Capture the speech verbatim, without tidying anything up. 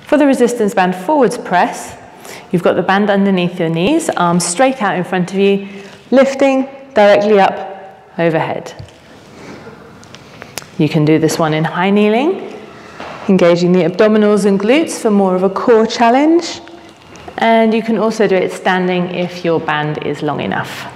For the resistance band forwards press, you've got the band underneath your knees, arms straight out in front of you, lifting directly up overhead. You can do this one in high kneeling, engaging the abdominals and glutes for more of a core challenge. And you can also do it standing if your band is long enough.